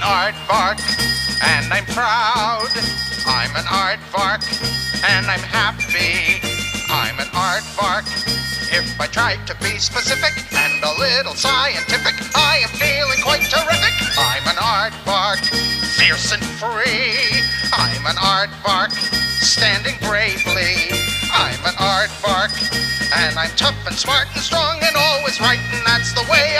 aardvark, and I'm proud. I'm an aardvark, and I'm happy. I'm an aardvark. If I try to be specific and a little scientific, I am feeling quite terrific. I'm an aardvark, fierce and free. I'm an aardvark, standing bravely. I'm an aardvark, and I'm tough and smart and strong and always right, and that's the way